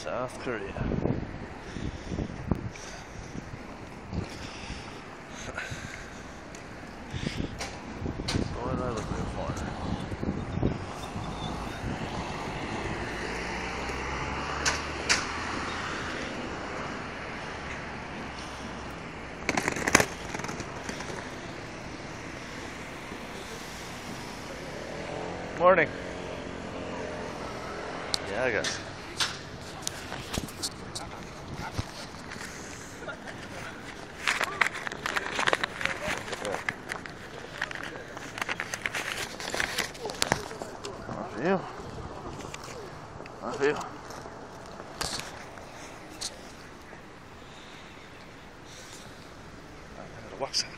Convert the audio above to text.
South Korea. What did I look there for? Morning. Yeah, I guess. Not for you. Not for you. I'm gonna watch that.